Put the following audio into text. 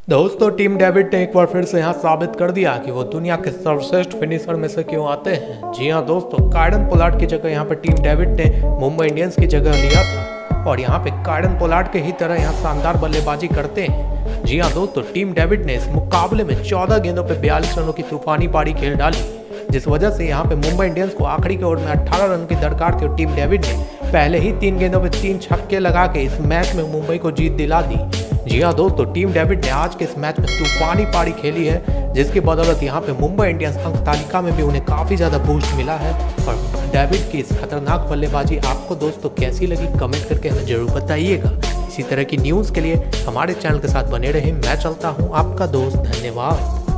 दोस्तों team David ने एक बार फिर से यहाँ साबित कर दिया कि वो दुनिया के सर्वश्रेष्ठ फिनिशर में से क्यों आते हैं। जी हाँ दोस्तों, कायरन पोलार्ड की जगह यहाँ पे टीम डेविड ने मुंबई इंडियंस की जगह लिया था और यहाँ पे कायरन पोलार्ड के ही तरह यहाँ शानदार बल्लेबाजी करते हैं। जी हाँ दोस्तों, टीम डेविड ने इस मुकाबले में 14 गेंदों पे 42 रनों की तूफानी पारी खेल डाली, जिस वजह से यहाँ पे मुंबई इंडियंस को आखिरी के ओवर में 18 रन की दरकार थी और टीम डेविड ने पहले ही 3 गेंदों पे 3 छक्के लगा के इस मैच में मुंबई को जीत दिला दी। जी हाँ दोस्तों, टीम डेविड ने आज के इस मैच में तूफानी पारी खेली है, जिसकी बदौलत यहाँ पे मुंबई इंडियंस अंक तालिका में भी उन्हें काफ़ी ज़्यादा बूस्ट मिला है। और डेविड की इस खतरनाक बल्लेबाजी आपको दोस्तों कैसी लगी, कमेंट करके हमें जरूर बताइएगा। इसी तरह की न्यूज़ के लिए हमारे चैनल के साथ बने रहें। मैं चलता हूँ, आपका दोस्त। धन्यवाद।